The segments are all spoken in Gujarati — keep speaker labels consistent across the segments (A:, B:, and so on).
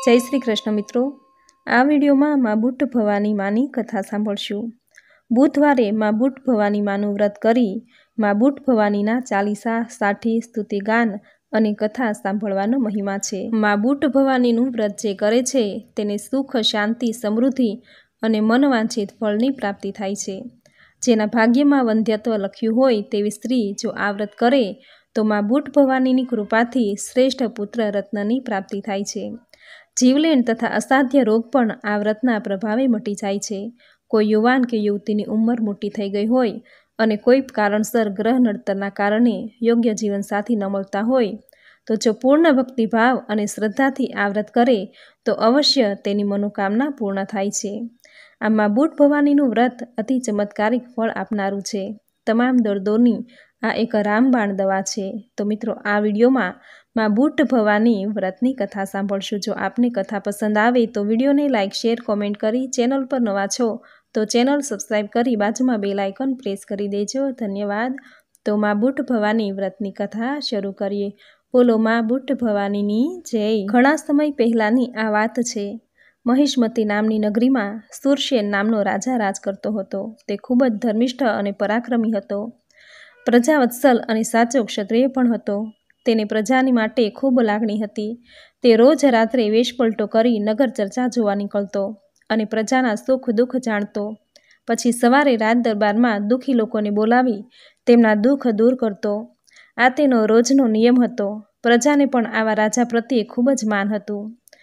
A: जय श्री कृष्ण मित्रों, आ विडियो में मां बूट भवानी मानी कथा सांभळशुं। बुधवारे मां बूट भवानी मानुं व्रत करी मां बूट भवानीना चालीसा, साठी, स्तुतिगान अने कथा सांभळवानो महिमा छे। मां बूट भवानीनुं व्रत जे करे छे तेने सुख, शांति, समृद्धि अने मनवांछित फळनी प्राप्ति थाय छे। जेना भाग्यमां वंध्यत्व लख्युं होय तेवी स्त्री जो आ व्रत करे तो मां बूट भवानीनी कृपाथी श्रेष्ठ पुत्र रत्ननी प्राप्ति थाय छे। जीवलेण तथा असाध्य रोग पण आ व्रतना प्रभावे मटी जाय छे। कोई युवान के युवतीनी उंमर मोटी थई गई होय अने कोई कारणसर ग्रह नडतरना कारणे योग्य जीवनसाथी न मळता होय तो जो पूर्ण भक्तिभाव अने श्रद्धाथी आ व्रत करे तो अवश्य तेनी मनोकामना पूर्ण थाय छे। आ मां बूट भवानीनुं व्रत अति चमत्कारिक फळ आपनारुं छे। तमाम दर्दोनी आ एक रामबाण दवा छे। तो मित्रों, आ विडियो में मां बूट भवानी व्रतनी कथा सांभळशुं। जो आपने कथा पसंद आवे तो विडियो ने लाइक, शेर, कॉमेंट करी चेनल पर नवा छो तो चेनल सब्सक्राइब करी बाजू में बेल आइकन प्रेस करी देजो। धन्यवाद। तो मां बूट भवानी व्रतनी कथा शुरू करिए। बोलो मां बूट भवानीनी जय। घणा समय पहेलानी आ वात छे। महिष्मती नामनी नगरी में सूरसेन नामनो राजा राज करतो हतो। ते खूब ज धर्मिष्ठ अने पराक्रमी हतो। प्रजावत्सल अने साचो क्षत्रिय पण हतो। तेने प्रजानी माटे खूब लागणी हती। ते रोज रात्रे वेशपलटो करी नगर चर्चा जोवा निकळतो अने प्रजाना सुख दुख जाणतो। पछी सवारे राज दरबार में दुखी लोकोने बोलावी तेमना दुख दूर करतो। आ तेनो रोजनो नियम हतो। प्रजाने पण आवा राजा प्रत्ये खूब ज मान हतुं।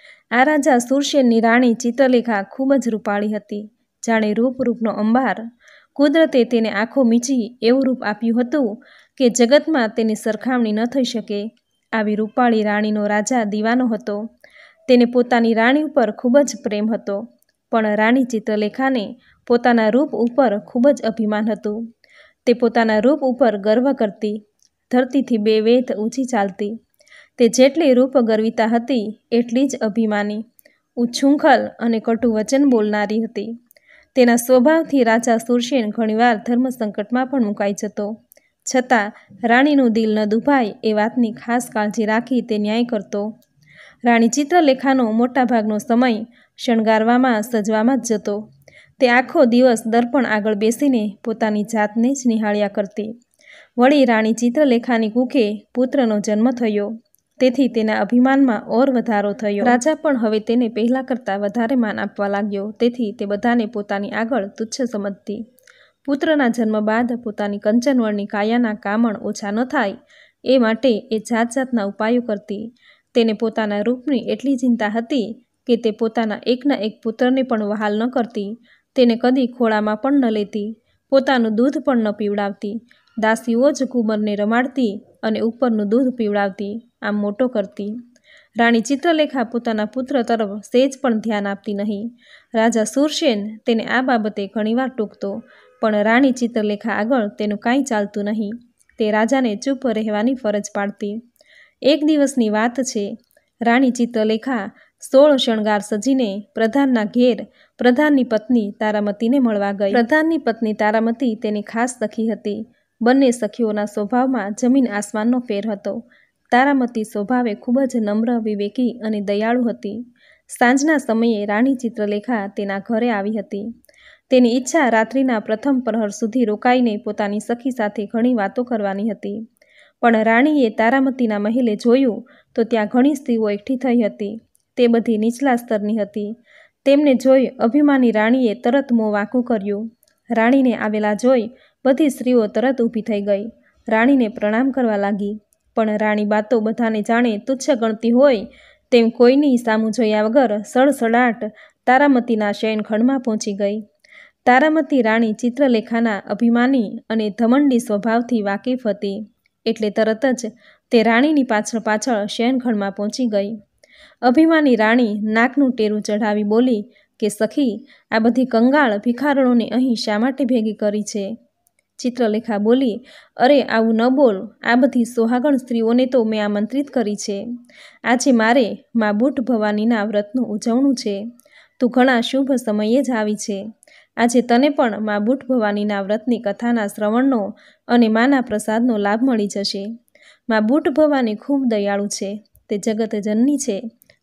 A: आ राजा सूरसेननी राणी चित्रलेखा खूब ज रूपाળી हती। जाणे रूप रूपनो अंबार। कुदरते तेने आँखो मीची एवुं रूप आप्युं हतुं के जगत में तेनी सरखामणी न थई शके। आवी रूपाળી राणीनो राजा दीवानो हतो। तेने पोतानी राणी उपर खूब ज प्रेम हतो। पण राणी चित्रलेखाने पोताना रूप उपर खूब ज अभिमान हतुं। ते पोताना रूप उपर गर्व करती। धरतीथी 2 वेध ऊँची चालती। ते जेटली रूप गर्विता हती एटली ज अभिमानी, उच्छृंखल अने कटु वचन बोलनारी हती। तेना स्वभावथी राजा सूरसेन घणीवार धर्म संकटमां पण मुकाई जतो। छतां राणीनुं दिल न दुभाय ए वातनी खास काळजी राखी ते न्याय करतो। राणी चित्रलेखानो मोटा भागनो समय शणगारवामां सजवामां ज जतो। ते आखो दिवस दर्पण आगळ बेसीने पोतानी जातने ज निहाळ्या करती। वળી राणी चित्रलेखानी कुखे पुत्रनो जन्म थयो तेथी तेना अभिमानमां ओर वधारो थयो। राजा पण हवे तेने पहेला करता वधारे मान आपवा लाग्यो। तेथी ते बधाने पोतानी आगळ तुच्छ समजती। पुत्रना जन्म बाद पोतानी कंचनवर्णी कायाना कामण ओछा न थाय ए माटे ए जात जातना उपायो करती। तेने पोताना रूपनी एटली चिंता हती के ते पोताना एकना एक पुत्रने पण वहाल न करती। तेने कदी खोळामां पण न लेती। पोतानुं दूध पण न पीवडावती। दासीओ ज कुंवरने रमाडती अने उपरनुं दूध पीवडावती, आम मोटो करती। राणी चित्रलेखा पोताना पुत्र तरफ सेज पण ध्यान आपती नहीं। राजा सूरसेन तेने आ बाबते घणीवार टोकतो पण राणी चित्रलेखा आगळ तेनुं कांई चालतुं नहीं। ते राजाने चूप रहेवानी फरज पाडती। एक दिवसनी वात छे। राणी चित्रलेखा 16 शणगार सजीने प्रधानना घेर प्रधाननी पत्नी तारामतीने मळवा गई। प्रधाननी पत्नी तारामती तेनी खास सखी हती। बंने सखीओना स्वभावमां जमीन आसमाननो फेर हतो। तारामती स्वभावे खूब ज नम्र, विवेकी अने दयाळु हती। सांजना समये राणी चित्रलेखा तेना घरे आवी हती। तेनी ઈચ્છા रात्रिना प्रथम प्रहर सुधी रोकाईने पोतानी सखी साथे घणी वातो करवानी हती। पण राणीए तारामतीना महेले जोयुं तो त्यां घणी स्त्रीओ एकठी थई हती। ते बधी નીચલા સ્તરની हती। तेमने जोई अभिमानी राणीए तरत मों वांकું कर्युं। राणीने आवेला जोई बधी स्त्रीओ तरत ऊभी थई गई। राणीने प्रणाम करवा लागी। पण राणी बातो बधाने जाणे तुच्छ गणती होय तेम कोईनी सामું જોયા वगर सड़सड़ाट तारामतीना शयनखंडमां पहोंची गई। तारामती राणी चित्रलेखाना अभिमानी अने धमंडी स्वभावथी वाकेफ हती एटले तरत ज ते राणीनी पाछळ पाछळ शयनखंडमां पहोंची गई। अभिमानी राणी नाकनुं टेरुं चढ़ावी बोली के सखी, आ बधी कंगाळ भिखारણોને અહીં શા માટે ભેગી કરી છે? चित्रलेखा बोली, अरे आवुं न बोल। आ बधी सोहागण स्त्रीओने तो मैं आमंत्रित करी छे। आजे मारे मां बूट भवानीना व्रतनुं उजवणुं छे। तू घणा शुभ समये ज आवी छे। आजे तने पण मां बूट भवानीना व्रतनी कथाना श्रवणनो अने माना प्रसादनो लाभ मळी जशे। मां बूट भवानी खूब दयाळु छे। ते जगत जननी छे।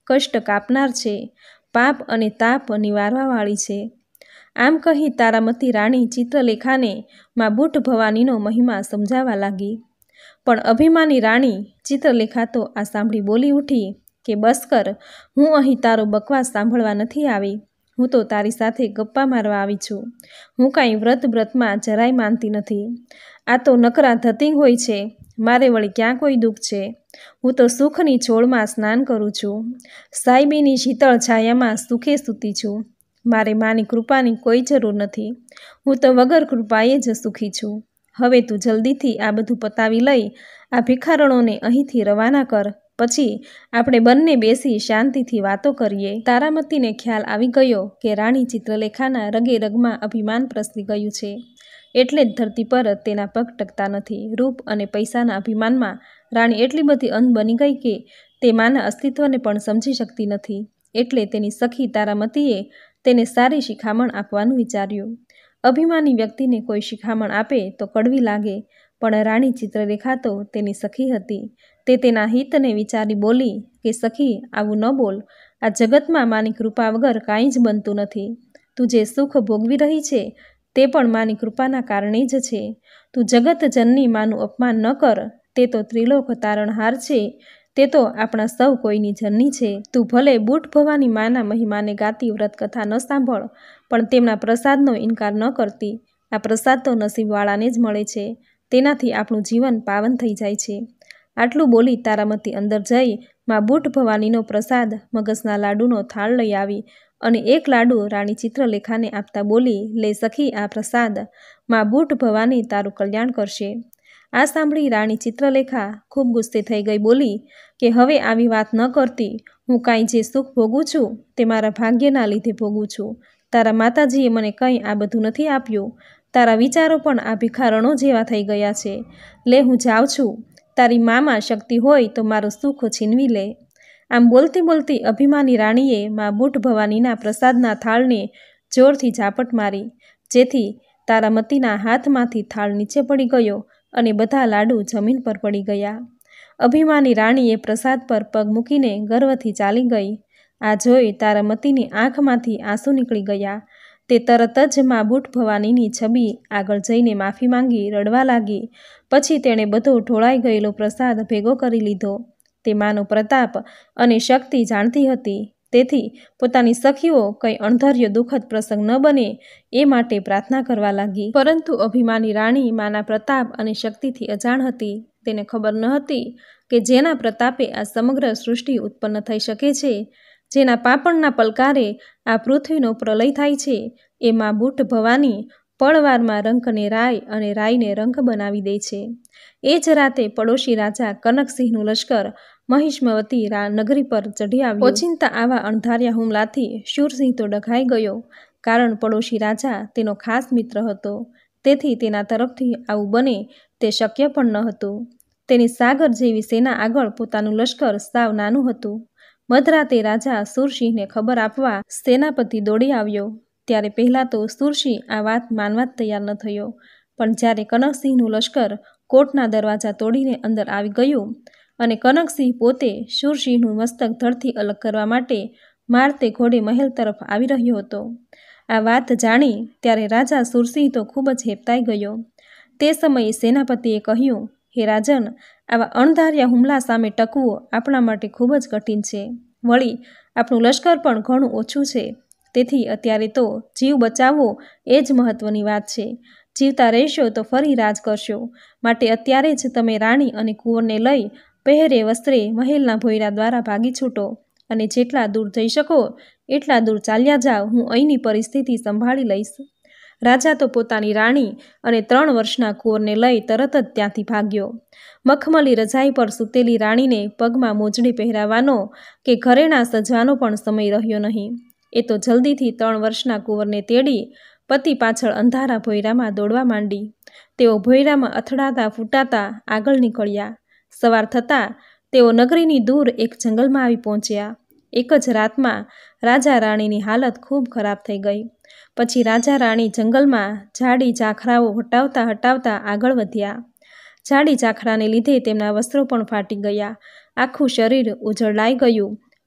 A: કષ્ટ કાપનાર છે, પાપ અને તાપ નિવારવાવાળી છે. આમ કહી તારામતી રાણી ચિત્રલેખાને માં બુટ ભવાનીનો મહિમા સમજાવવા લાગી. પણ અભિમાની રાણી ચિત્રલેખા તો આ સાંભળી બોલી ઉઠી કે બસ કર, હું અહીં તારો બકવાસ સાંભળવા નથી આવી. હું તો તારી સાથે ગપ્પા મારવા આવી છું. હું કાંઈ વ્રતમાં જરાય માનતી નથી. આ તો નકરા ધતિંગ હોય છે. મારે વળી ક્યાં કોઈ દુઃખ છે? હું તો સુખની છોડમાં સ્નાન કરું છું. સાયબીની શીતળ છાયામાં સુખે સૂતી છું. મારે માની કૃપાની કોઈ જરૂર નથી. હું તો વગર કૃપાએ જ સુખી છું. હવે તું જલ્દીથી આ બધું પતાવી લઈ આ ભિખારણોને અહીંથી રવાના કર. પછી આપણે બંને બેસી શાંતિથી વાતો કરીએ. તારામતીને ખ્યાલ આવી ગયો કે રાણી ચિત્રલેખાના રગે રગમાં અભિમાન પ્રસરી ગયું છે. એટલે જ ધરતી પર તેના પગ ટકતા નથી. રૂપ અને પૈસાના અભિમાનમાં રાણી એટલી બધી અંધ બની ગઈ કે તે માના અસ્તિત્વને પણ સમજી શકતી નથી. એટલે તેની સખી તારામતીએ તેને સારી શિખામણ આપવાનું વિચાર્યું. અભિમાની વ્યક્તિને કોઈ શિખામણ આપે તો કડવી લાગે, પણ રાણી ચિત્રલેખા તો તેની સખી હતી. તે તેના હિતને વિચારી બોલી કે સખી, આવું ન બોલ. આ જગતમાં માની કૃપા વગર કાંઈ જ બનતું નથી. તું જે સુખ ભોગવી રહી છે તે પણ માની કૃપાના કારણે જ છે. તું જગતજનની માનું અપમાન ન કર. તે તો ત્રિલોક તારણહાર છે. તે તો આપણા સૌ કોઈની જનની છે. તું ભલે બુટ ભવાની માના મહિમાને ગાતી વ્રતકથા ન સાંભળ, પણ તેમના પ્રસાદનો ઇનકાર ન કરતી. આ પ્રસાદ તો નસીબવાળાને જ મળે છે. તેનાથી આપણું જીવન પાવન થઈ જાય છે. આટલું બોલી તારામતી અંદર જઈ માં બુટ ભવાનીનો પ્રસાદ મગજના લાડુનો થાળ લઈ આવી અને એક લાડુ રાણી ચિત્રલેખાને આપતા બોલી, લે સખી આ પ્રસાદ. માં બુટ ભવાની તારું કલ્યાણ કરશે. આ સાંભળી રાણી ચિત્રલેખા ખૂબ ગુસ્સે થઈ ગઈ. બોલી કે હવે આવી વાત ન કરતી. હું કાંઈ જે સુખ ભોગું છું તે મારા ભાગ્યના લીધે ભોગું છું. તારા માતાજીએ મને કંઈ આ બધું નથી આપ્યું. તારા વિચારો પણ આ ભિખારણો જેવા થઈ ગયા છે. લે હું જાઉં છું. તારી મામાં શક્તિ હોય તો મારું સુખ છીનવી લે. આમ બોલતી બોલતી અભિમાની રાણીએ માં બુટ ભવાનીના પ્રસાદના થાળને જોરથી ઝાપટ મારી, જેથી તારામતીના હાથમાંથી થાળ નીચે પડી ગયો અને બધા લાડુ જમીન પર પડી ગયા. અભિમાની રાણીએ પ્રસાદ પર પગ મૂકીને ગર્વથી ચાલી ગઈ. આ જોઈ તારામતીની આંખમાંથી આંસુ નીકળી ગયા. તે તરત જ માં બુટ ભવાનીની છબી આગળ જઈને માફી માંગી રડવા લાગી. પછી તેણે બધો ઢોળાઈ ગયેલો પ્રસાદ ભેગો કરી લીધો. તે માનો પ્રતાપ અને શક્તિ જાણતી હતી. તેથી પોતાની સખીઓ કંઈ અણધાર્યો દુઃખદ પ્રસંગ ન બને એ માટે પ્રાર્થના કરવા લાગી. પરંતુ અભિમાની રાણી માના પ્રતાપ અને શક્તિથી અજાણ હતી. તેને ખબર ન હતી કે જેના પ્રતાપે આ સમગ્ર સૃષ્ટિ ઉત્પન્ન થઈ શકે છે, જેના પાપણના પલકારે આ પૃથ્વીનો પ્રલય થાય છે, એ માં બુટ ભવાની પળવારમાં રંકને રાય અને રાયને રંક બનાવી દે છે. એ જ રાતે પડોશી રાજા કનકસિંહનું લશ્કર મહિષ્મવતી નગરી પર ચઢી આવ્યું. ઓચિંતા આવા અણધાર્યા હુમલાથી શૂરસિંહ તો ડઘાઈ ગયો, કારણ પડોશી રાજા તેનો ખાસ મિત્ર હતો. તેથી તેના તરફથી આવું બને તે શક્ય પણ ન હતું. તેની સાગર જેવી સેના આગળ પોતાનું લશ્કર સાવ નાનું હતું. મધરાતે રાજા શૂરસિંહને ખબર આપવા સેનાપતિ દોડી આવ્યો. ત્યારે પહેલાં તો શૂરસિંહ આ વાત માનવા જ તૈયાર ન થયો. પણ જ્યારે કનકસિંહનું લશ્કર કોટના દરવાજા તોડીને અંદર આવી ગયું અને કનકસિંહ પોતે શૂરસિંહનું મસ્તક ધડથી અલગ કરવા માટે મારતે ઘોડે મહેલ તરફ આવી રહ્યો હતો, આ વાત જાણી ત્યારે રાજા શૂરસિંહ તો ખૂબ જ હેપતાઈ ગયો. તે સમયે સેનાપતિએ કહ્યું, હે રાજન, આવા અણધાર્યા હુમલા સામે ટકવું આપણા માટે ખૂબ જ કઠિન છે. વળી આપણું લશ્કર પણ ઘણું ઓછું છે. તેથી અત્યારે તો જીવ બચાવવો એ જ મહત્વની વાત છે. જીવતા રહેશો તો ફરી રાજ કરશો. માટે અત્યારે જ તમે રાણી અને કુંવરને લઈ પહેરે વસ્ત્રે મહેલના ભોયરા દ્વારા ભાગી છૂટો અને જેટલા દૂર જઈ શકો એટલા દૂર ચાલ્યા જાઓ. હું અહીંની પરિસ્થિતિ સંભાળી લઈશ. રાજા તો પોતાની રાણી અને 3 વર્ષના કુંવરને લઈ તરત જ ત્યાંથી ભાગ્યો. મખમલી રજાઈ પર સૂતેલી રાણીને પગમાં મોજડી પહેરાવાનો કે ઘરેણા સજવાનો પણ સમય રહ્યો નહીં. એ તો જલ્દીથી 3 વર્ષના કુંવરને તેડી પતિ પાછળ અંધારા ભોયરામાં દોડવા માંડી. તેઓ ભોયરામાં અથડાતા ફૂટાતા આગળ નીકળ્યા. સવાર થતાં તેઓ નગરીની દૂર એક જંગલમાં આવી પહોંચ્યા. એક જ રાતમાં રાજા રાણીની હાલત ખૂબ ખરાબ થઈ ગઈ. પછી રાજા રાણી જંગલમાં ઝાડી ઝાખરાઓ હટાવતા હટાવતા આગળ વધ્યા. ઝાડી ઝાખરાને લીધે તેમના વસ્ત્રો પણ ફાટી ગયા. આખું શરીર ઉજળાઈ ગયું.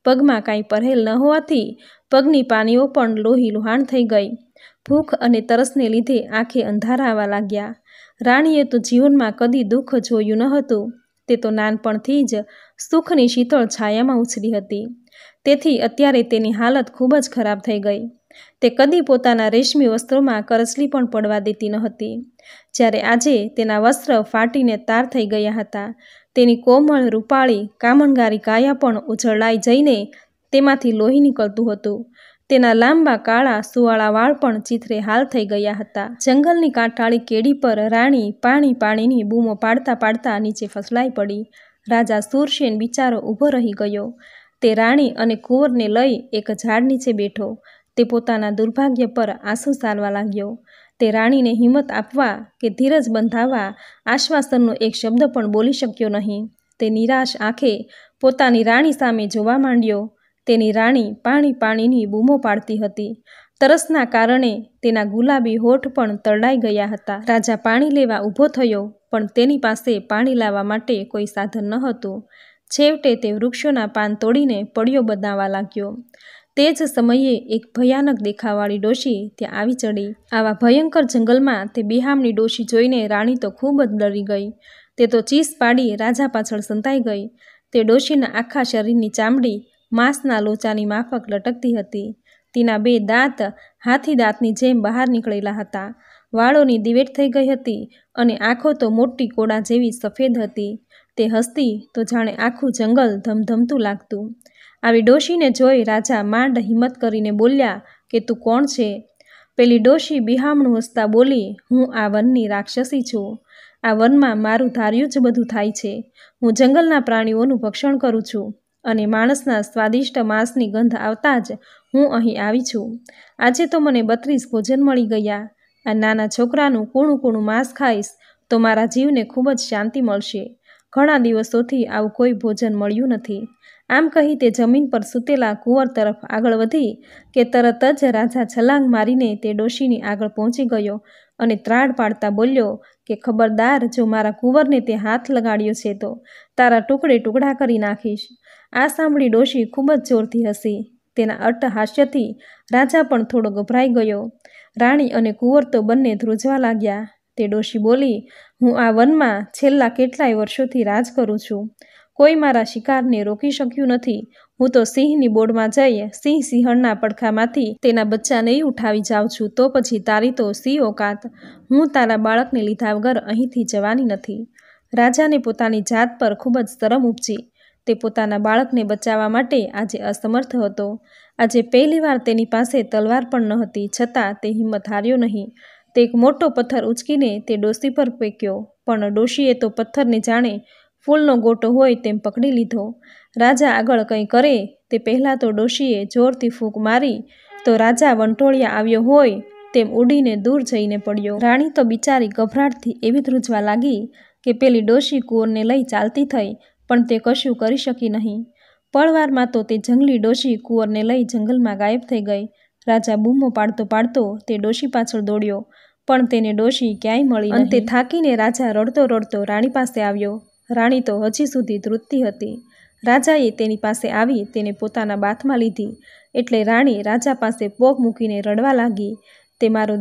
A: પગમાં કાંઈ પહેરેલ ન હોવાથી પગની પાનીઓ પણ લોહી લુહાણ થઈ ગઈ. ભૂખ અને તરસને લીધે આંખે અંધારા આવવા લાગ્યા. રાણીએ તો જીવનમાં કદી દુઃખ જોયું ન હતું. તે તો નાનપણથી જ સુખની શીતળ છાયામાં ઉછરી હતી. તેથી અત્યારે તેની હાલત ખૂબ જ ખરાબ થઈ ગઈ. તે કદી પોતાના રેશમી વસ્ત્રોમાં કરચલી પણ પડવા દેતી ન હતી. જ્યારે આજે તેના વસ્ત્ર ફાટીને તાર થઈ ગયા હતા. તેની કોમળ રૂપાળી કામણગારી કાયા પણ ઉજળાઈ જઈને તેમાંથી લોહી નીકળતું હતું. તેના લાંબા કાળા સુવાળા વાળ પણ ચીથરે હાલ થઈ ગયા હતા. જંગલની કાંઠાળી કેડી પર રાણી પાણી પાણીની બૂમો પાડતા પાડતા નીચે ફસલાઈ પડી. રાજા શૂરસેન બિચારો ઊભો રહી ગયો. તે રાણી અને કુંવરને લઈ એક ઝાડ નીચે બેઠો. તે પોતાના દુર્ભાગ્ય પર આંસુ સારવા લાગ્યો. તે રાણીને હિંમત આપવા કે ધીરજ બંધાવવા આશ્વાસનનો એક શબ્દ પણ બોલી શક્યો નહીં. તે નિરાશ આંખે પોતાની રાણી સામે જોવા માંડ્યો. તેની રાણી પાણી પાણીની બૂમો પાડતી હતી. તરસના કારણે તેના ગુલાબી હોઠ પણ તરડાઈ ગયા હતા. રાજા પાણી લેવા ઊભો થયો, પણ તેની પાસે પાણી લાવવા માટે કોઈ સાધન ન હતું. છેવટે તે વૃક્ષોના પાન તોડીને પડ્યો બનાવવા લાગ્યો. તે જ સમયે એક ભયાનક દેખાવાળી ડોશી ત્યાં આવી ચડી. આવા ભયંકર જંગલમાં તે બેહામણી ડોશી જોઈને રાણી તો ખૂબ જ ડરી ગઈ. તે તો ચીસ પાડી રાજા પાછળ સંતાઈ ગઈ. તે ડોશીના આખા શરીરની ચામડી માંસના લોચાની માફક લટકતી હતી. તેના 2 દાંત હાથી દાંતની જેમ બહાર નીકળેલા હતા. વાળોની દિવેટ થઈ ગઈ હતી અને આંખો તો મોટી કોડા જેવી સફેદ હતી. તે હસતી તો જાણે આખું જંગલ ધમધમતું લાગતું. આવી ડોશીને જોઈ રાજા માંડ હિંમત કરીને બોલ્યા કે તું કોણ છે? પેલી ડોશી બિહામણું હસતા બોલી, હું આ વનની રાક્ષસી છું. આ વનમાં મારું ધાર્યું જ બધું થાય છે. હું જંગલના પ્રાણીઓનું ભક્ષણ કરું છું અને માણસના સ્વાદિષ્ટ માંસની ગંધ આવતા જ હું અહીં આવી છું. આજે તો મને 32 ભોજન મળી ગયા. આ નાના છોકરાનું કૂણું કૂણું માંસ ખાઈશ તો મારા જીવને ખૂબ જ શાંતિ મળશે. ઘણા દિવસોથી આવું કોઈ ભોજન મળ્યું નથી. આમ કહી તે જમીન પર સૂતેલા કુંવર તરફ આગળ વધી કે તરત જ રાજા છલાંગ મારીને તે ડોશીની આગળ પહોંચી ગયો અને ત્રાડ પાડતા બોલ્યો કે ખબરદાર, જો મારા કુંવરને તે હાથ લગાડ્યો છે તો તારા ટુકડે ટુકડા કરી નાખીશ. આ સાંભળી ડોશી ખૂબ જ જોરથી હસી. તેના અટ્ટહાસ્યથી રાજા પણ થોડો ગભરાઈ ગયો. રાણી અને કુંવર તો બંને ધ્રુજવા લાગ્યા. તે ડોશી બોલી, હું આ વનમાં છેલ્લા કેટલાય વર્ષોથી રાજ કરું છું. કોઈ મારા શિકારને રોકી શક્યું નથી. હું તો સિંહની બોડમાં જઈ સિંહ સિંહણના પડખામાંથી તેના બચ્ચાને ઉઠાવી જાઉં છું. તો પછી તારી તો સી ઓકાત. હું તારા બાળકને લીધા વગર અહીંથી જવાની નથી. રાજાને પોતાની જાત પર ખૂબ જ શરમ ઉપજી. તે પોતાના બાળકને બચાવવા માટે આજે અસમર્થ હતો. આજે પહેલીવાર તેની પાસે તલવાર પણ ન હતી, છતાં તે હિંમત હાર્યો નહીં. તે એક મોટો પથ્થર ઉચકીને તે ડોશી પર ફેંક્યો, પણ ડોશીએ તો પથ્થરને જાણે ફૂલનો ગોટો હોય તેમ પકડી લીધો. રાજા આગળ કંઈ કરે તે પહેલાં તો ડોશીએ જોરથી ફૂંક મારી તો રાજા વંટોળિયા આવ્યો હોય તેમ ઉડીને દૂર જઈને પડ્યો. રાણી તો બિચારી ગભરાટથી એવી ધ્રુજવા લાગી કે પેલી ડોશી કુંવરને લઈ ચાલતી થઈ, પણ તે કશું કરી શકી નહીં. પળવારમાં તો તે જંગલી ડોશી કુંવરને લઈ જંગલમાં ગાયબ થઈ ગઈ. રાજા બૂમો પાડતો પાડતો તે ડોશી પાછળ દોડ્યો, પણ તેને ડોશી ક્યાંય મળી નહીં. અંતે થાકીને રાજા રડતો રડતો રાણી પાસે આવ્યો. રાણી તો હજી સુધી ધ્રુજતી હતી. રાજાએ તેની પાસે આવી તેને પોતાના બાથમાં લીધી. એટલે રાણી રાજા પાસે પગ મૂકીને રડવા લાગી. તે મારો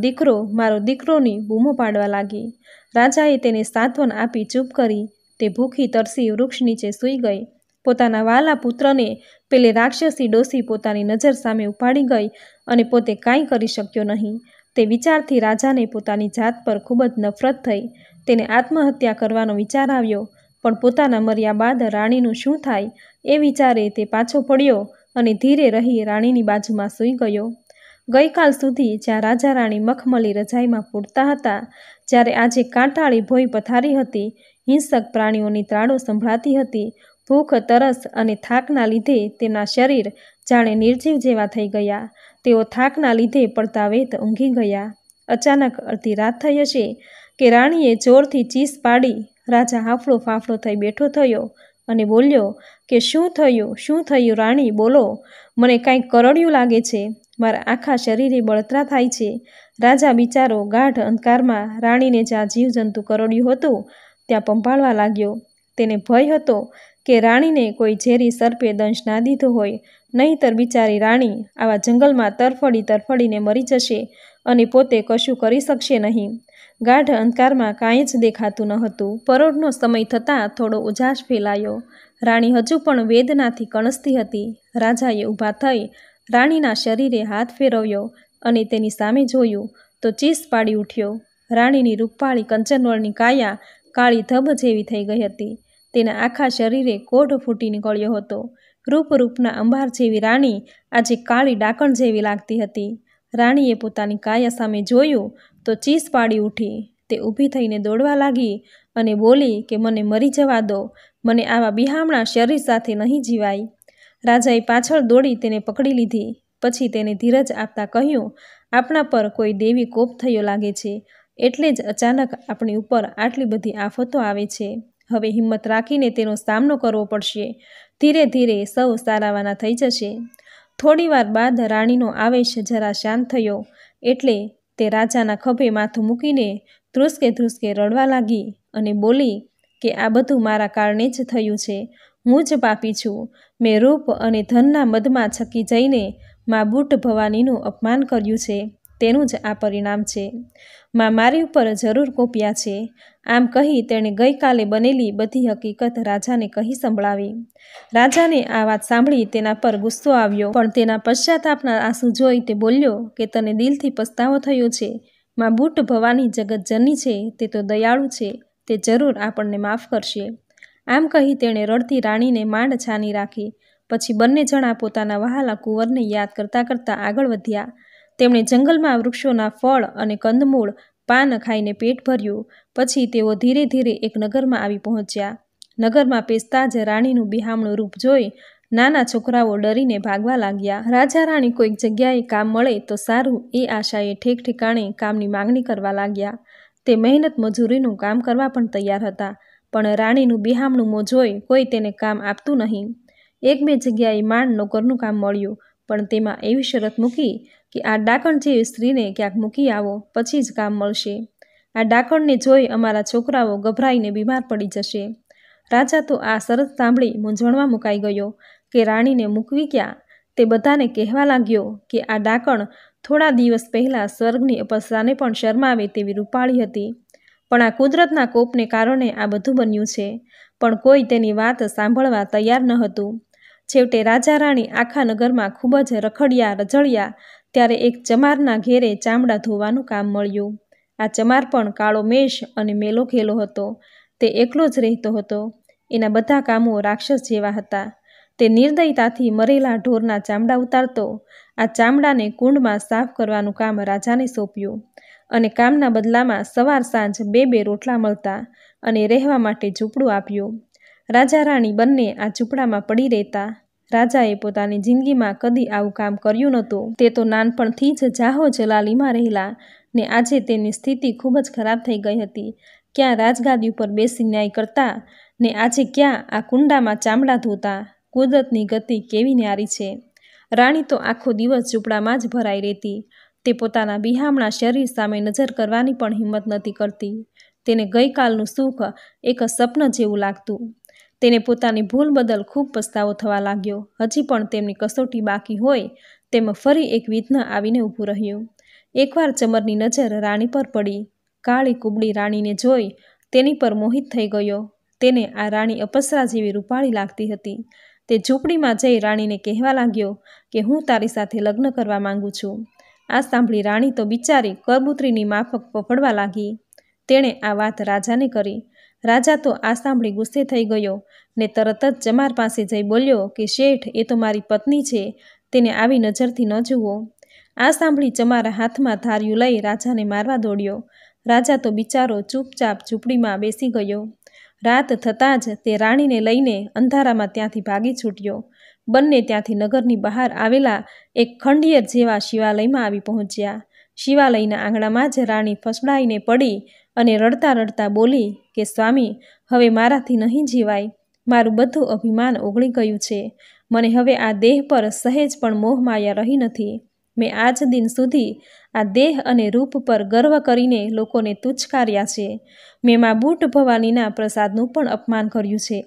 A: દીકરોની બૂમો પાડવા લાગી. રાજાએ તેને સાંત્વન આપી ચૂપ કરી. તે ભૂખી તરસી વૃક્ષ નીચે સૂઈ ગઈ. પોતાના વાલા પુત્રને પેલે રાક્ષસી ડોશી પોતાની નજર સામે ઉપાડી ગઈ અને પોતે કાંઈ કરી શક્યો નહીં. તે વિચારથી રાજાને પોતાની જાત પર ખૂબ જ નફરત થઈ. તેને આત્મહત્યા કરવાનો વિચાર આવ્યો, પણ પોતાના મર્યા બાદ રાણીનું શું થાય એ વિચારે તે પાછો પડ્યો અને ધીરે રહી રાણીની બાજુમાં સૂઈ ગયો. ગઈકાલ સુધી જ્યાં રાજા રાણી મખમલી રજાઈમાં પૂરતા હતા, જ્યારે આજે કાંટાળી ભોંય પથારી હતી, હિંસક પ્રાણીઓની ત્રાડો સંભળાતી હતી. ભૂખ, તરસ અને થાકના લીધે તેમના શરીર જાણે નિર્જીવ જેવા થઈ ગયા. તેઓ થાકના લીધે પડતા વેત ઊંઘી ગયા. અચાનક અડધી રાત થઈ હશે કે રાણીએ જોરથી ચીસ પાડી. રાજા હાફળો ફાફળો થઈ બેઠો થયો અને બોલ્યો કે શું થયું રાણી, બોલો. મને કાંઈક કરડ્યું લાગે છે. મારા આખા શરીરે બળતરા થાય છે. રાજા બિચારો ગાઢ અંધકારમાં રાણીને જ્યાં જીવજંતુ કરડ્યું હતું ત્યાં પંપાળવા લાગ્યો. તેને ભય હતો કે રાણીને કોઈ ઝેરી સર્પે દંશ ના દીધો હોય, નહીંતર બિચારી રાણી આવા જંગલમાં તરફડીને મરી જશે અને પોતે કશું કરી શકશે નહીં. ગાઢ અંધકારમાં કાંઈ જ દેખાતું ન હતું. પરોઢનો સમય થતાં થોડો ઉજાસ ફેલાયો. રાણી હજુ પણ વેદનાથી કણસતી હતી. રાજાએ ઊભા થઈ રાણીના શરીરે હાથ ફેરવ્યો અને તેની સામે જોયું તો ચીસ પાડી ઉઠ્યો. રાણીની રૂપાળી કંચનવર્ણી કાયા કાળી ધબ જેવી થઈ ગઈ હતી. તેના આખા શરીરે કોઢ ફૂટી નીકળ્યો હતો. રૂપના અંબાર જેવી રાણી આજે કાળી ડાકણ જેવી લાગતી હતી. રાણીએ પોતાની કાયા સામે જોયું તો ચીસ પાડી ઉઠી. તે ઊભી થઈને દોડવા લાગી અને બોલી કે મને મરી જવા દો, મને આવા બિહામણા શરીર સાથે નહીં જીવાય. રાજાએ પાછળ દોડી તેને પકડી લીધી. પછી તેને ધીરજ આપતા કહ્યું, આપણા પર કોઈ દેવી કોપ થયો લાગે છે, એટલે જ અચાનક આપણી ઉપર આટલી બધી આફતો આવે છે. હવે હિંમત રાખીને તેનો સામનો કરવો પડશે. ધીરે ધીરે સૌ સારાવાના થઈ જશે. થોડીવાર બાદ રાણીનો આવેશ જરા શાંત થયો એટલે તે રાજાના ખભે માથું મૂકીને ધ્રુસકે રડવા લાગી અને બોલી કે આ બધું મારા કારણે જ થયું છે. હું જ પાપી છું. મેં રૂપ અને ધનના મદમાં છકી જઈને મા બુટ ભવાનીનું અપમાન કર્યું છે. તેનું જ આ પરિણામ છે. મા મારી ઉપર જરૂર કોપ્યા છે. આમ કહી તેણે ગઈકાલે બનેલી બધી હકીકત રાજાને કહી સંભળાવી. રાજાને આ વાત સાંભળી તેના પર ગુસ્સો આવ્યો, પણ તેના પશ્ચાતાપના આંસુ જોઈ તે બોલ્યો કે તને દિલથી પસ્તાવો થયો છે. મા બુટ ભવાની જગતજનની છે, તે તો દયાળુ છે, તે જરૂર આપણને માફ કરશે. આમ કહી તેણે રડતી રાણીને માંડ છાની રાખી. પછી બંને જણા પોતાના વહાલા કુંવરને યાદ કરતા આગળ વધ્યા. તેમણે જંગલમાં વૃક્ષોના ફળ અને કંદમૂળ પાન ખાઈને પેટ ભર્યું. પછી તેઓ ધીરે ધીરે એક નગરમાં આવી પહોંચ્યા. નગરમાં પેસતા જ રાણીનું બિહામણું રૂપ જોઈ નાના છોકરાઓ ડરીને ભાગવા લાગ્યા. રાજા રાણી કોઈક જગ્યાએ કામ મળે તો સારું એ આશાએ ઠેક ઠેકાણે કામની માંગણી કરવા લાગ્યા. તે મહેનત મજૂરીનું કામ કરવા પણ તૈયાર હતા, પણ રાણીનું બિહામણું મોં જોઈ કોઈ તેને કામ આપતું નહીં. એક બે જગ્યાએ માંડ નોકરનું કામ મળ્યું, પણ તેમાં એવી શરત મૂકી કે આ ડાકણ જેવી સ્ત્રીને ક્યાંક મૂકી આવો, પછી જ કામ મળશે. આ ડાકણને જોઈ અમારા છોકરાઓ ગભરાઈને બીમાર પડી જશે. રાજા તો આ શરત સાંભળી મૂંઝવણમાં મુકાઈ ગયો કે રાણીને મૂકવી ક્યાં. તે બધાને કહેવા લાગ્યો કે આ ડાકણ થોડા દિવસ પહેલાં સ્વર્ગની અપ્સરાને પણ શરમાવે તેવી રૂપાળી હતી, પણ આ કુદરતના કોપને કારણે આ બધું બન્યું છે. પણ કોઈ તેની વાત સાંભળવા તૈયાર ન હતું. છેવટે રાજા રાણી આખા નગરમાં ખૂબ જ રજળ્યા ત્યારે એક ચમારના ઘેરે ચામડા ધોવાનું કામ મળ્યું. આ ચમાર પણ કાળો મેષ અને મેલો ઘેલો હતો. તે એકલો જ રહેતો હતો. એના બધા કામો રાક્ષસ જેવા હતા. તે નિર્દયતાથી મરેલા ઢોરના ચામડા ઉતારતો. આ ચામડાને કુંડમાં સાફ કરવાનું કામ રાજાને સોંપ્યું અને કામના બદલામાં સવાર સાંજ બે રોટલા મળતા અને રહેવા માટે ઝૂંપડું આપ્યું. રાજા રાણી બંને આ ઝૂંપડામાં પડી રહેતા. રાજાએ પોતાની જિંદગીમાં કદી આવું કામ કર્યું નહોતું. તે તો નાનપણથી જ જાહો જલાલીમાં રહેલા ને આજે તેની સ્થિતિ ખૂબ જ ખરાબ થઈ ગઈ હતી. ક્યાં રાજગાદી ઉપર બેસી ન્યાય કરતા ને આજે ક્યાં આ કુંડામાં ચામડા ધોતા. કુદરતની ગતિ કેવી ન્યારી છે. રાણી તો આખો દિવસ ઝૂંપડામાં જ ભરાઈ રહેતી. તે પોતાના બિહામણા શરીર સામે નજર કરવાની પણ હિંમત નહોતી કરતી. તેને ગઈકાલનું સુખ એક સપન જેવું લાગતું. તેને પોતાની ભૂલ બદલ ખૂબ પસ્તાવો થવા લાગ્યો. હજી પણ તેમની કસોટી બાકી હોય તેમ ફરી એક વિઘ્ન આવીને ઊભું રહ્યું. એકવાર ચમરની નજર રાણી પર પડી. કાળી કુબડી રાણીને જોઈ તેની પર મોહિત થઈ ગયો. તેને આ રાણી અપ્સરા જેવી રૂપાળી લાગતી હતી. તે ઝૂંપડીમાં જઈ રાણીને કહેવા લાગ્યો કે હું તારી સાથે લગ્ન કરવા માંગુ છું. આ સાંભળી રાણી તો બિચારી કરબૂતરીની માફક ફફડવા લાગી. તેણે આ વાત રાજાને કરી. રાજા તો આ સાંભળી ગુસ્સે થઈ ગયો ને તરત જ ચમાર પાસે જઈ બોલ્યો કે શેઠ, એ તો મારી પત્ની છે, તેને આવી નજરથી ન જુઓ. આ સાંભળી ચમારા હાથમાં ધાર્યું લઈ રાજાને મારવા દોડ્યો. રાજા તો બિચારો ચૂપચાપ ઝૂંપડીમાં બેસી ગયો. રાત થતાં જ તે રાણીને લઈને અંધારામાં ત્યાંથી ભાગી છૂટ્યો. બંને ત્યાંથી નગરની બહાર આવેલા એક ખંડિયર જેવા શિવાલયમાં આવી પહોંચ્યા. શિવાલયના આંગણામાં જ રાણી ફસડાઈને પડી અને રડતા રડતા બોલી કે સ્વામી, હવે મારાથી નહીં જીવાય. મારું બધું અભિમાન ઓગળી ગયું છે. મને હવે આ દેહ પર સહેજ પણ મોહ માયા રહી નથી. મેં આજ દિન સુધી આ દેહ અને રૂપ પર ગર્વ કરીને લોકોને તુચ્છકાર્યા છે. મેં મા બુટ ભવાનીના પ્રસાદનું પણ અપમાન કર્યું છે.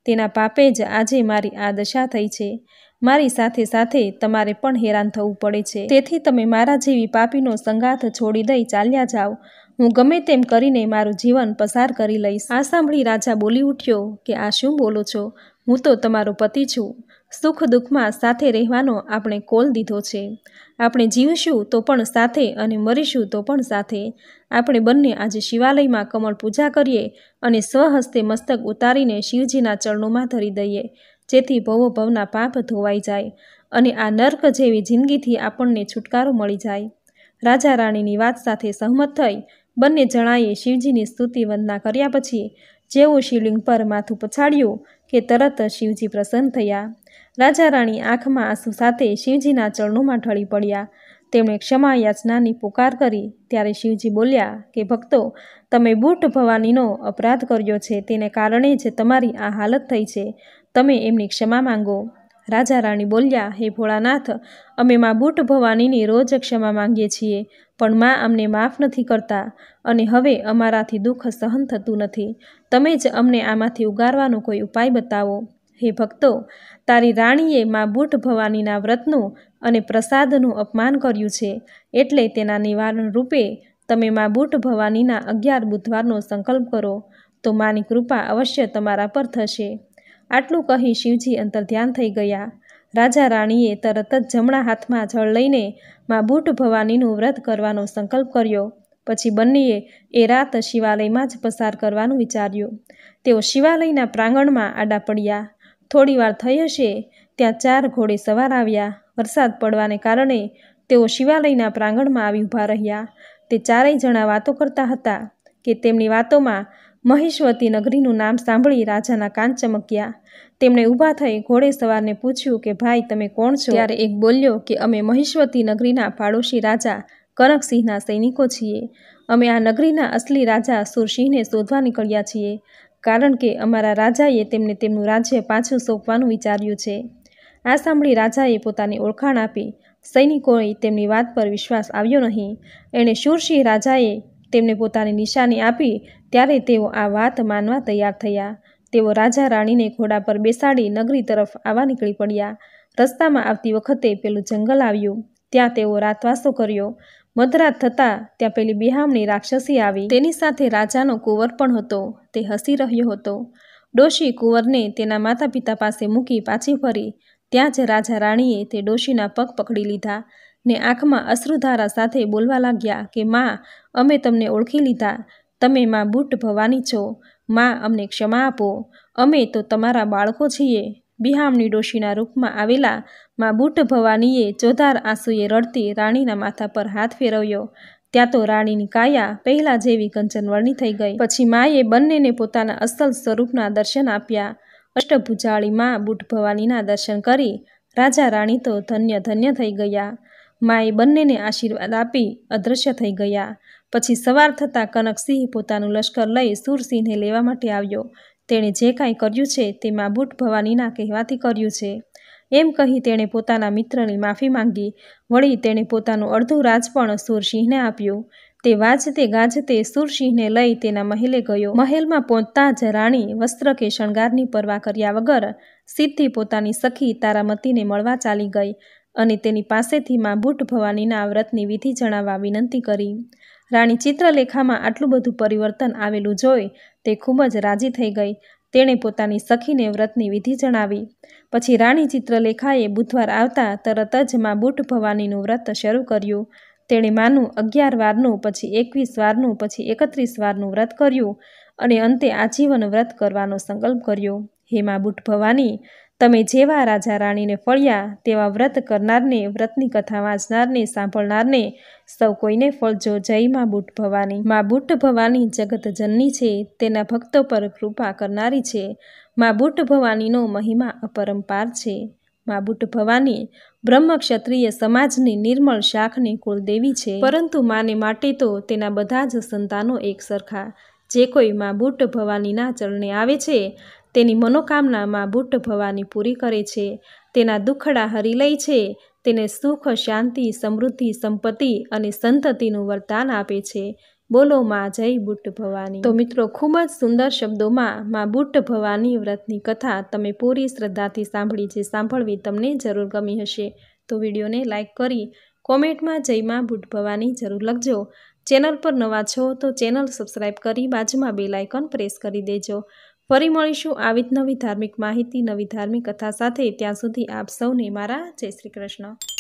A: તેના પાપે જ આજે મારી આ દશા થઈ છે. મારી સાથે સાથે તમારે પણ હેરાન થવું પડે છે. તેથી તમે મારા જેવી પાપીનો સંગાથ છોડી દઈ ચાલ્યા જાઓ. હું ગમે તેમ કરીને મારું જીવન પસાર કરી લઈશ. આ સાંભળી રાજા બોલી ઉઠ્યો કે આ શું બોલો છો? હું તો તમારો પતિ છું. સુખ દુઃખમાં સાથે રહેવાનો આપણે કોલ દીધો છે. આપણે જીવશું તો પણ સાથે અને મરીશું તો પણ સાથે. આપણે બંને આજે શિવાલયમાં કમળ પૂજા કરીએ અને સ્વહસ્તે મસ્તક ઉતારીને શિવજીના ચરણોમાં ધરી દઈએ, જેથી ભવો ભવના પાપ ધોવાઈ જાય અને આ નર્ક જેવી જિંદગીથી આપણને છુટકારો મળી જાય. રાજા રાણીની વાત સાથે સહમત થઈ બંને જણાએ શિવજીની સ્તુતિ વંદના કર્યા પછી જેવું શિવલિંગ પર માથું પછાડ્યું કે તરત શિવજી પ્રસન્ન થયા. રાજા રાણી આંખમાં આંસુ સાથે શિવજીના ચરણોમાં ઢળી પડ્યા. તેમણે ક્ષમા યાચનાની પુકાર કરી ત્યારે શિવજી બોલ્યા કે ભક્તો, તમે બુટ ભવાનીનો અપરાધ કર્યો છે, તેને કારણે જ તમારી આ હાલત થઈ છે. તમે એમની ક્ષમા માંગો. રાજા રાણી બોલ્યા, હે ભોળાનાથ, અમે માં બુટ ભવાનીની રોજ ક્ષમા માંગીએ છીએ, પણ માં અમને માફ નથી કરતા અને હવે અમારાથી દુઃખ સહન થતું નથી. તમે જ અમને આમાંથી ઉગારવાનો કોઈ ઉપાય બતાવો. હે ભક્તો, તારી રાણીએ માં બુટ ભવાનીના વ્રતનું અને પ્રસાદનું અપમાન કર્યું છે, એટલે તેના નિવારણ રૂપે તમે માં બુટ ભવાનીના 11 બુધવારનો સંકલ્પ કરો, તો માની કૃપા અવશ્ય તમારા પર થશે. આટલું કહી શિવજી અંતર્ધ્યાન થઈ ગયા. રાજા રાણીએ તરત જ જમણા હાથમાં જળ લઈને માં બુટ ભવાનીનું વ્રત કરવાનો સંકલ્પ કર્યો. પછી બંનેએ એ રાત શિવાલયમાં જ પસાર કરવાનું વિચાર્યું. તેઓ શિવાલયના પ્રાંગણમાં આડા પડ્યા. થોડી વાર થઈ હશે ત્યાં 4 ઘોડે સવાર આવ્યા. વરસાદ પડવાને કારણે તેઓ શિવાલયના પ્રાંગણમાં આવી ઊભા રહ્યા. તે ચારેય જણા વાતો કરતા હતા કે તેમની વાતોમાં મહેશ્વતી નગરીનું નામ સાંભળી રાજાના કાન ચમક્યા. તેમણે ઊભા થઈ ઘોડે સવારને પૂછ્યું કે ભાઈ, તમે કોણ છો? ત્યારે એક બોલ્યો કે અમે મહેશ્વતી નગરીના પાડોશી રાજા કનકસિંહના સૈનિકો છીએ. અમે આ નગરીના અસલી રાજા સુરસિંહને શોધવા નીકળ્યા છીએ, કારણ કે અમારા રાજાએ તેમને તેમનું રાજ્ય પાછું સોંપવાનું વિચાર્યું છે. આ સાંભળી રાજાએ પોતાની ઓળખાણ આપી. સૈનિકોએ તેમની વાત પર વિશ્વાસ આવ્યો નહીં. એણે શૂરસિંહ રાજાએ તેમને પોતાની નિશાની આપી ત્યારે તેઓ આ વાત માનવા તૈયાર થયા. તેઓ રાજા રાણીને ઘોડા પર બેસાડી નગરી તરફ આવવા નીકળી પડ્યા. રસ્તામાં આવતી વખતે પેલું જંગલ આવ્યું. ત્યાં તેઓ રાતવાસો કર્યો. મધરાત થતાં ત્યાં પેલી બિહામણી રાક્ષસી આવી. તેની સાથે રાજાનો કુંવર પણ હતો. તે હસી રહ્યો હતો. ડોશી કુંવરને તેના માતા પિતા પાસે મૂકી પાછી ફરી. ત્યાં જ રાજા રાણીએ તે ડોશીના પગ પકડી લીધા ને આંખમાં અશ્રુધારા સાથે બોલવા લાગ્યા કે માં, અમે તમને ઓળખી લીધા. તમે માં બુટ ભવાની છો. માં, અમને ક્ષમા આપો. અમે તો તમારા બાળકો છીએ. બિહામણી ડોશીના રૂપમાં આવેલા માં બુટ ભવાનીએ ચોધાર આંસુએ રડતી રાણીના માથા પર હાથ ફેરવ્યો. ત્યાં તો રાણીની કાયા પહેલાં જેવી કંચનવર્ણી થઈ ગઈ. પછી માએ બંનેને પોતાના અસલ સ્વરૂપના દર્શન આપ્યા. અષ્ટભુજાળી માં બુટ ભવાનીના દર્શન કરી રાજા રાણી તો ધન્ય ધન્ય થઈ ગયા. માએ બંનેને આશીર્વાદ આપી અદૃશ્ય થઈ ગયા. પછી સવાર થતાં કનકસિંહ પોતાનું લશ્કર લઈ સુરસિંહને લેવા માટે આવ્યો. તેણે જે કાંઈ કર્યું છે તે માં બુટ ભવાનીના કહેવાથી કર્યું છે, એમ કહી તેણે પોતાના મિત્રની માફી માંગી. વળી તેણે પોતાનું અડધું રાજ પણ સુરસિંહને આપ્યું. તે વાજતે ગાજતે સુરસિંહને લઈ તેના મહેલે ગયો. મહેલમાં પહોંચતા જ રાણી વસ્ત્ર કે શણગારની પરવા કર્યા વગર સીધી પોતાની સખી તારામતીને મળવા ચાલી ગઈ અને તેની પાસેથી માં બુટ ભવાનીના વ્રતની વિધિ જણાવવા વિનંતી કરી. રાણી ચિત્રલેખામાં આટલું બધું પરિવર્તન આવેલું જોઈ તે ખૂબ જ રાજી થઈ ગઈ. તેણે પોતાની સખીને વ્રતની વિધિ જણાવી. પછી રાણી ચિત્રલેખાએ બુધવાર આવતા તરત જ માં બુટ ભવાનીનું વ્રત શરૂ કર્યું. તેણે માનું 11 વારનું, પછી 21 વારનું, પછી 31 વારનું વ્રત કર્યું અને અંતે આજીવન વ્રત કરવાનો સંકલ્પ કર્યો. હે માં બુટ ભવાની, તમે જેવા રાજા રાણીને ફળ્યા તેવા વ્રત કરનારને, વ્રતની કથા વાંચનારને, સાંભળનારને સૌ કોઈને ફળજો. જય માં બુટ ભવાની. માં બુટ ભવાની જગત જનની છે, તેના ભક્તો પર કૃપા કરનારી છે. માં બુટ ભવાનીનો મહિમા અપરંપાર છે. માં બુટ ભવાની બ્રહ્મ ક્ષત્રિય સમાજની નિર્મળ શાખની કુળદેવી છે. પરંતુ માને માટે તો તેના બધા જ સંતાનો એક સરખા. જે કોઈ માં બુટ ભવાનીના ચરણે આવે છે તેની મનોકામના માં બુટ ભવાની પૂરી કરે છે. તેના દુખડા હરી લે છે. તેને સુખ, શાંતિ, સમૃદ્ધિ, સંપત્તિ અને સંતતિનું વરદાન આપે છે. બોલો માં જય બુટ્ટ ભવાની। તો મિત્રો ખૂબ જ સુંદર શબ્દોમાં માં બુટ્ટ ભવાની વ્રતની કથા તમે પૂરી શ્રદ્ધાથી સાંભળી છે। સાંભળવી તમને જરૂર ગમી હશે તો વિડીયોને લાઇક કરી કોમેન્ટમાં જય માં બુટ્ટ ભવાની જરૂર લખજો। ચેનલ પર નવા છો તો ચેનલ સબસ્ક્રાઈબ કરી બાજુમાં બેલ આઇકોન પ્રેસ કરી દેજો। ફરી મળીશું આવી જ નવી ધાર્મિક માહિતી, નવી ધાર્મિક કથા સાથે। ત્યાં સુધી આપ સૌને મારા જય શ્રી કૃષ્ણ।